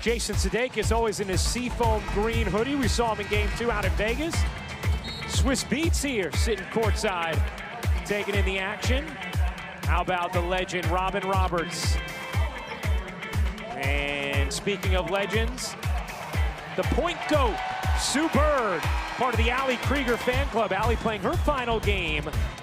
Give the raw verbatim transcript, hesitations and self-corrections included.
Jason Sudeikis always in his seafoam green hoodie. We saw him in game two out in Vegas. Swiss Beats here, sitting courtside, taking in the action. How about the legend, Robin Roberts? And speaking of legends, the point goat, Sue Bird, part of the Allie Krieger fan club. Allie playing her final game